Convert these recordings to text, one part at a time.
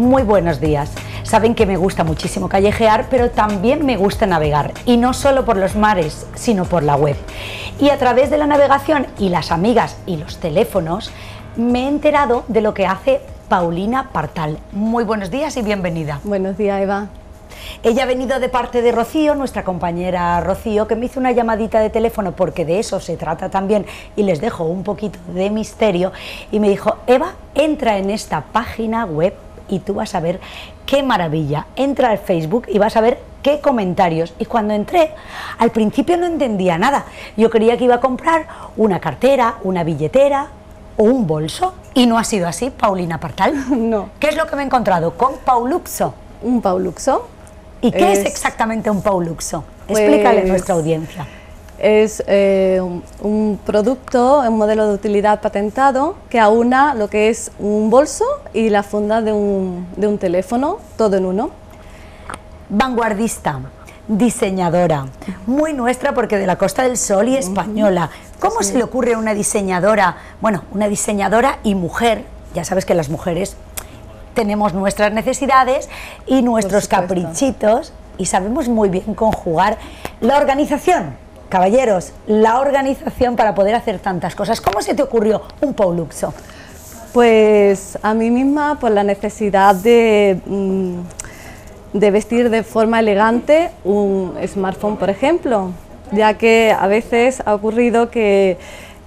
Muy buenos días. Saben que me gusta muchísimo callejear, pero también me gusta navegar, y no solo por los mares, sino por la web. Y a través de la navegación y las amigas y los teléfonos, me he enterado de lo que hace Paulina Partal. Muy buenos días y bienvenida. Buenos días, Eva. Ella ha venido de parte de Rocío, nuestra compañera Rocío, que me hizo una llamadita de teléfono, porque de eso se trata también, y les dejo un poquito de misterio, y me dijo: Eva, entra en esta página web y tú vas a ver qué maravilla. Entra al Facebook y vas a ver qué comentarios. Y cuando entré, al principio no entendía nada. Yo creía que iba a comprar una cartera, una billetera o un bolso, y no ha sido así, Paulina Partal. No. ¿Qué es lo que me he encontrado? Con Pauluxo. Un Pauluxo. ¿Y qué es exactamente un Pauluxo? Explícale a nuestra audiencia. Es un producto, un modelo de utilidad patentado que aúna lo que es un bolso y la funda de un teléfono, todo en uno. Vanguardista, diseñadora, muy nuestra porque de la Costa del Sol y española. ¿Cómo se le ocurre a una diseñadora? Bueno, una diseñadora y mujer, ya sabes que las mujeres tenemos nuestras necesidades y nuestros caprichitos, y sabemos muy bien conjugar la organización. Caballeros, la organización para poder hacer tantas cosas. ¿Cómo se te ocurrió un Pauluxo? Pues a mí misma, por la necesidad de vestir de forma elegante un smartphone, por ejemplo, ya que a veces ha ocurrido que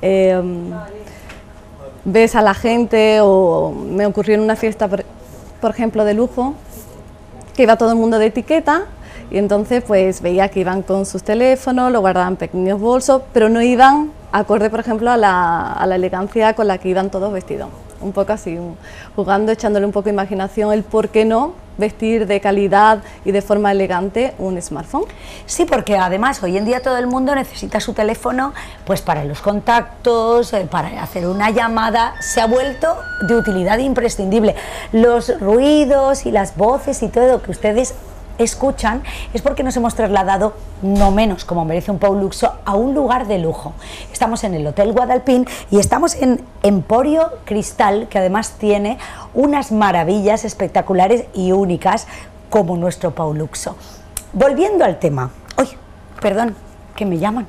ves a la gente, o me ocurrió en una fiesta, por ejemplo, de lujo, que iba todo el mundo de etiqueta. Y entonces pues veía que iban con sus teléfonos, lo guardaban en pequeños bolsos, pero no iban acorde, por ejemplo, a la elegancia con la que iban todos vestidos. Un poco así, jugando, echándole un poco de imaginación el por qué no vestir de calidad y de forma elegante un smartphone. Sí, porque además hoy en día todo el mundo necesita su teléfono pues para los contactos, para hacer una llamada. Se ha vuelto de utilidad imprescindible. Los ruidos y las voces y todo lo que ustedes escuchan es porque nos hemos trasladado, no menos como merece un Pauluxo, a un lugar de lujo. Estamos en el Hotel Guadalpín y estamos en Emporio Cristal, que además tiene unas maravillas espectaculares y únicas como nuestro Pauluxo. Volviendo al tema, uy, perdón, que me llaman.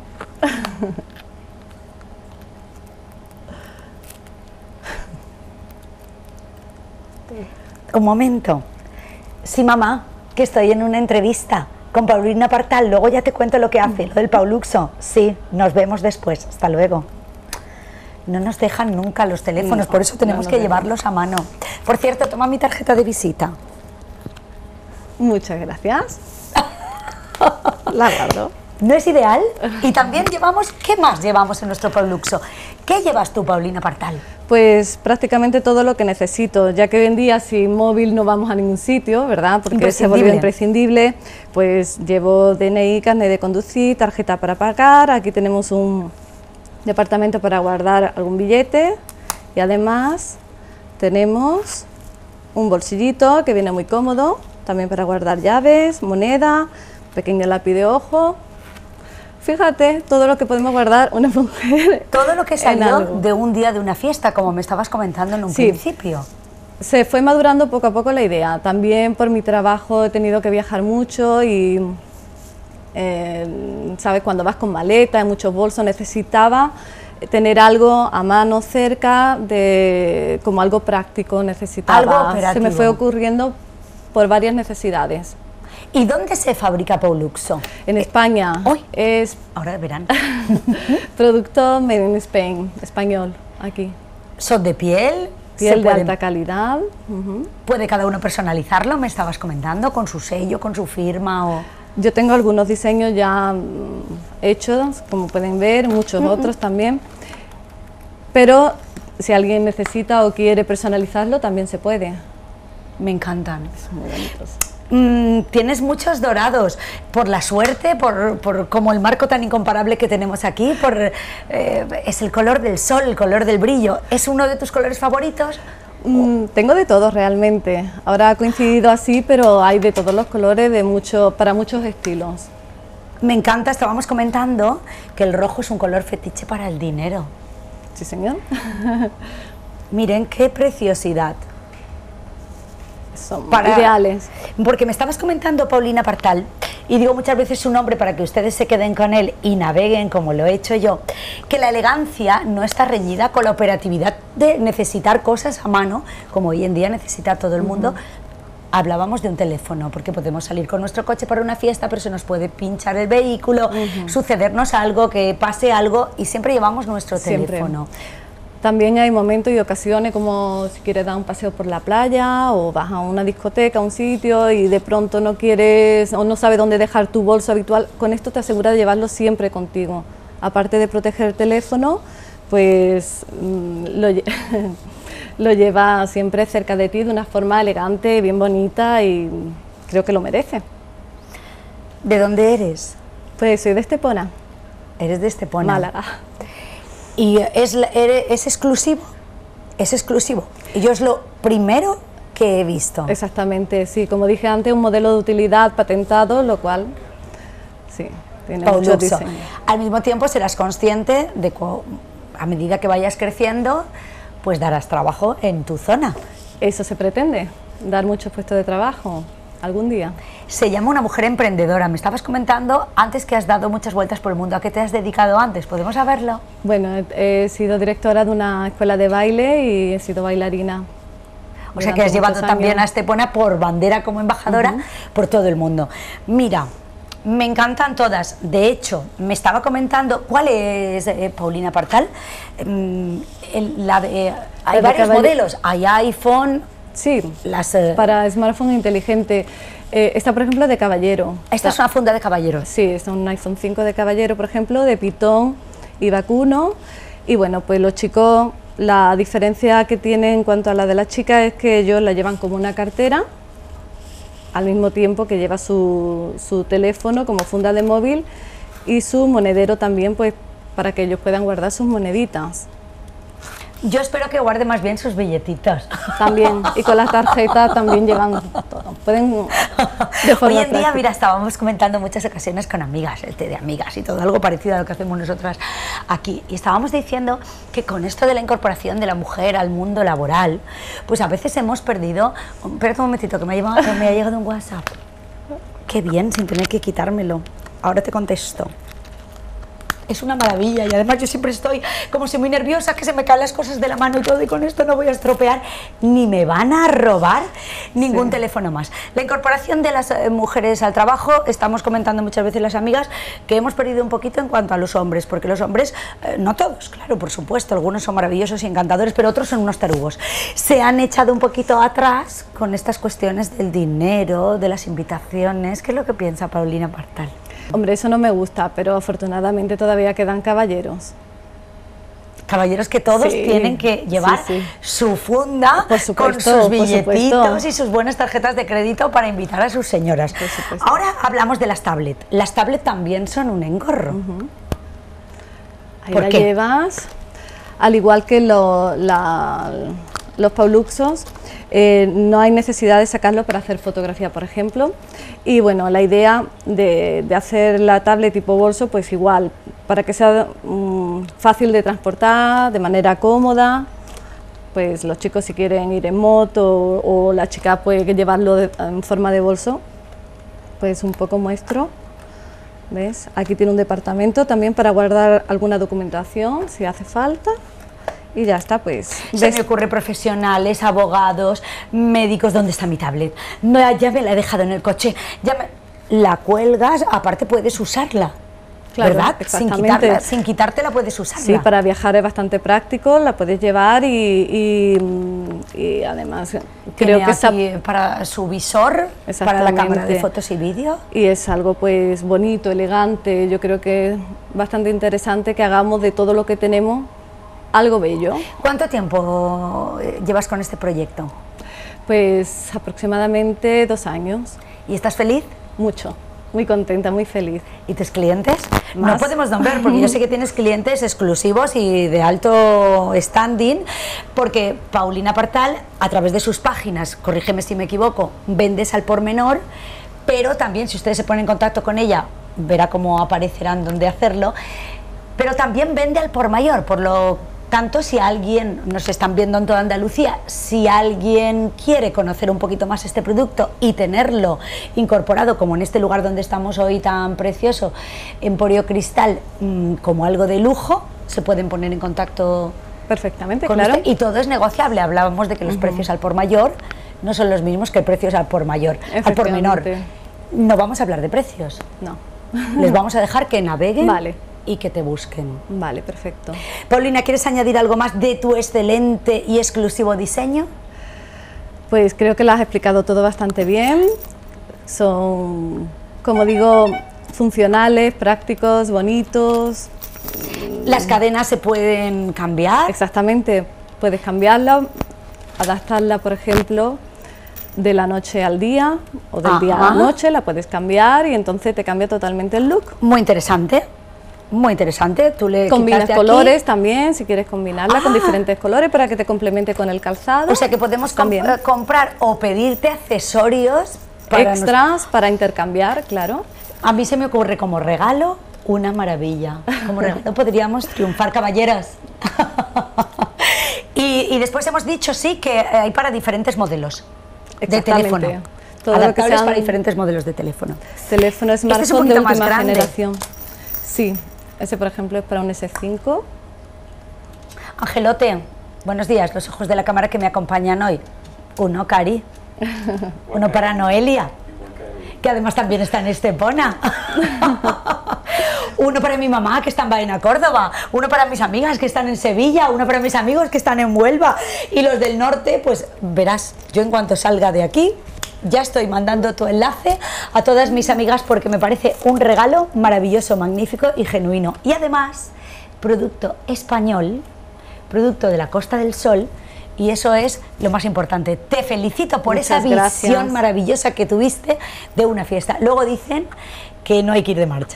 Un momento. Sí, mamá, que estoy en una entrevista con Paulina Partal, luego ya te cuento lo que hace, lo del Pauluxo. Sí, nos vemos después, hasta luego. No nos dejan nunca los teléfonos, por eso tenemos que llevarlos a mano. Por cierto, toma mi tarjeta de visita. Muchas gracias. La guardo. ¿No es ideal? Y también llevamos, ¿qué más llevamos en nuestro Pauluxo? ¿Qué llevas tú, Paulina Partal? Pues prácticamente todo lo que necesito, ya que hoy en día sin móvil no vamos a ningún sitio, ¿verdad? Porque se vuelve imprescindible. Pues llevo DNI, carnet de conducir, tarjeta para pagar, aquí tenemos un departamento para guardar algún billete, y además tenemos un bolsillito que viene muy cómodo, también para guardar llaves, moneda, pequeño lápiz de ojo. Fíjate todo lo que podemos guardar una mujer. Todo lo que salió de un día de una fiesta, como me estabas comentando en un principio. Se fue madurando poco a poco la idea. También por mi trabajo he tenido que viajar mucho y, ¿sabes? Cuando vas con maleta y muchos bolsos, necesitaba tener algo a mano cerca, como algo práctico, necesitaba. Algo operativo. Se me fue ocurriendo por varias necesidades. ¿Y dónde se fabrica Pauluxo? En España. Hoy es ahora verán. Producto made in Spain, español, aquí. ¿Son de piel? Piel de alta calidad. ¿Puede cada uno personalizarlo? Me estabas comentando, con su sello, con su firma o... Yo tengo algunos diseños ya hechos, como pueden ver, muchos otros también. Pero si alguien necesita o quiere personalizarlo, también se puede. Me encantan. Son muy bonitos. Tienes muchos dorados, por la suerte, por como el marco tan incomparable que tenemos aquí, es el color del sol, el color del brillo. ¿Es uno de tus colores favoritos? Tengo de todo realmente. Ahora ha coincidido así, pero hay de todos los colores, para muchos estilos. Me encanta, estábamos comentando que el rojo es un color fetiche para el dinero. Sí, señor. Miren qué preciosidad. son ideales. Porque me estabas comentando, Paulina Partal, y digo muchas veces su nombre para que ustedes se queden con él y naveguen como lo he hecho yo, que la elegancia no está reñida con la operatividad de necesitar cosas a mano, como hoy en día necesita todo el mundo. Hablábamos de un teléfono, porque podemos salir con nuestro coche para una fiesta, pero se nos puede pinchar el vehículo, sucedernos algo, que pase algo, y siempre llevamos nuestro teléfono. También hay momentos y ocasiones como si quieres dar un paseo por la playa o vas a una discoteca, a un sitio y de pronto no quieres o no sabes dónde dejar tu bolso habitual. Con esto te asegura de llevarlo siempre contigo. Aparte de proteger el teléfono, pues lo llevas siempre cerca de ti de una forma elegante, bien bonita y creo que lo merece. ¿De dónde eres? Pues soy de Estepona. Eres de Estepona. Málaga. ¿Y es exclusivo? Es exclusivo. Y yo es lo primero que he visto. Exactamente, sí. Como dije antes, un modelo de utilidad patentado, lo cual, sí, tiene mucho diseño. Al mismo tiempo serás consciente de que a medida que vayas creciendo, pues darás trabajo en tu zona. Eso se pretende, dar muchos puestos de trabajo algún día. Se llama Una mujer emprendedora. Me estabas comentando antes que has dado muchas vueltas por el mundo. ¿A qué te has dedicado antes? ¿Podemos saberlo? Bueno, he sido directora de una escuela de baile y he sido bailarina. O sea que has llevado también a Estepona por bandera como embajadora por todo el mundo. Mira, me encantan todas. De hecho, me estaba comentando, ¿cuál es, Paulina Partal? Hay varios modelos. Hay iPhone. Sí, para smartphone inteligente. Esta, por ejemplo, de caballero. Esta es una funda de caballero. Sí, es un iPhone 5 de caballero, por ejemplo, de pitón y vacuno. Y bueno, pues los chicos, la diferencia que tienen en cuanto a la de las chicas es que ellos la llevan como una cartera, al mismo tiempo que lleva su teléfono como funda de móvil y su monedero también, pues para que ellos puedan guardar sus moneditas. Yo espero que guarde más bien sus billetitos. También, y con las tarjetas también llevan todo. Pueden de forma Hoy en día, práctica. mira, estábamos comentando muchas ocasiones con amigas, el té de amigas y todo, algo parecido a lo que hacemos nosotras aquí. Y estábamos diciendo que con esto de la incorporación de la mujer al mundo laboral, pues a veces hemos perdido... Espera un momentito, que me ha llegado un WhatsApp. Qué bien, sin tener que quitármelo. Ahora te contesto. Es una maravilla y además yo siempre estoy como si muy nerviosa, que se me caen las cosas de la mano y todo, y con esto no voy a estropear, ni me van a robar ningún teléfono más. La incorporación de las mujeres al trabajo, estamos comentando muchas veces las amigas que hemos perdido un poquito en cuanto a los hombres, porque los hombres, no todos, claro, por supuesto, algunos son maravillosos y encantadores, pero otros son unos tarugos. Se han echado un poquito atrás con estas cuestiones del dinero, de las invitaciones. ¿Qué es lo que piensa Paulina Partal? Hombre, eso no me gusta, pero afortunadamente todavía quedan caballeros. Caballeros que todos tienen que llevar su funda con sus billetitos y sus buenas tarjetas de crédito para invitar a sus señoras. Ahora hablamos de las tablets. Las tablets también son un engorro. Ahí la llevas, al igual que los pauluxos. No hay necesidad de sacarlo para hacer fotografía, por ejemplo, y bueno, la idea de hacer la tablet tipo bolso, pues igual, para que sea fácil de transportar, de manera cómoda, pues los chicos si quieren ir en moto o la chica puede llevarlo en forma de bolso, pues un poco muestro, ¿ves? Aquí tiene un departamento también para guardar alguna documentación si hace falta. Y ya está, pues. Se me ocurre profesionales, abogados, médicos. ¿Dónde está mi tablet? No, ya me la he dejado en el coche. La cuelgas, aparte puedes usarla. Claro, ¿verdad? Sin quitártela puedes usarla. Sí, para viajar es bastante práctico, la puedes llevar y además creo que aquí para su visor, para la cámara de fotos y vídeo. Y es algo pues bonito, elegante. Yo creo que es bastante interesante que hagamos de todo lo que tenemos algo bello. ¿Cuánto tiempo llevas con este proyecto? Pues aproximadamente 2 años. ¿Y estás feliz? Mucho, muy contenta, muy feliz. ¿Y tus clientes? ¿Más? No podemos nombrar, porque yo sé que tienes clientes exclusivos y de alto standing, porque Paulina Partal, a través de sus páginas, corrígeme si me equivoco, vendes al por menor, pero también si ustedes se ponen en contacto con ella, verá cómo aparecerán dónde hacerlo, pero también vende al por mayor, por lo tanto, si alguien, nos están viendo en toda Andalucía, si alguien quiere conocer un poquito más este producto y tenerlo incorporado, como en este lugar donde estamos hoy tan precioso, Emporio Cristal, como algo de lujo, se pueden poner en contacto perfectamente, con claro. usted, y todo es negociable. Hablábamos de que los precios al por mayor no son los mismos que el precios al por mayor, al por menor. No vamos a hablar de precios. No. Les vamos a dejar que naveguen. Vale. Y que te busquen. Vale, perfecto. Paulina, ¿quieres añadir algo más de tu excelente y exclusivo diseño? Pues creo que lo has explicado todo bastante bien. Son, como digo, funcionales, prácticos, bonitos. Las cadenas se pueden cambiar. Exactamente, puedes cambiarla, adaptarla, por ejemplo, de la noche al día o del día a la noche, la puedes cambiar y entonces te cambia totalmente el look. Muy interesante. Muy interesante. Tú le combinas colores también, si quieres combinarla con diferentes colores para que te complemente con el calzado. O sea que podemos comprar o pedirte accesorios para extras para intercambiar, claro. A mí se me ocurre como regalo una maravilla. Como regalo podríamos triunfar, caballeros. y después hemos dicho, sí, que hay para diferentes modelos de teléfono. Adaptables para diferentes modelos de teléfono. Teléfono smartphone de última generación. Sí. Ese, por ejemplo, es para un S5. Angelote, buenos días, los ojos de la cámara que me acompañan hoy. Uno, Cari. Uno para Noelia, que además también está en Estepona. Uno para mi mamá, que está en Baena, Córdoba. Uno para mis amigas, que están en Sevilla. Uno para mis amigos, que están en Huelva. Y los del norte, pues verás, yo en cuanto salga de aquí, ya estoy mandando tu enlace a todas mis amigas porque me parece un regalo maravilloso, magnífico y genuino. Y además, producto español, producto de la Costa del Sol, y eso es lo más importante. Te felicito por esa visión maravillosa que tuviste de una fiesta. Luego dicen que no hay que ir de marcha.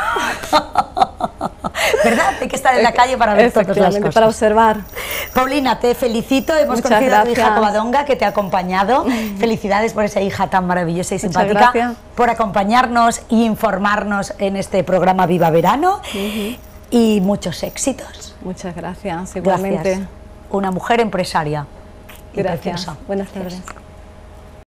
¿Verdad? Hay que estar en la calle para ver todas las cosas. Para observar. Paulina, te felicito. Hemos conocido a tu hija Covadonga, que te ha acompañado. Felicidades por esa hija tan maravillosa y simpática, por acompañarnos y informarnos en este programa Viva Verano. Y muchos éxitos. Muchas gracias, igualmente. Gracias. Una mujer empresaria. Gracias. Buenas tardes.